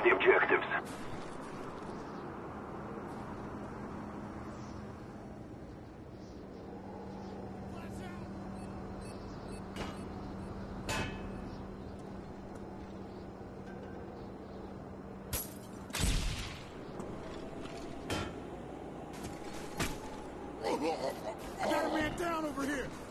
the objectives. I got a man down over here!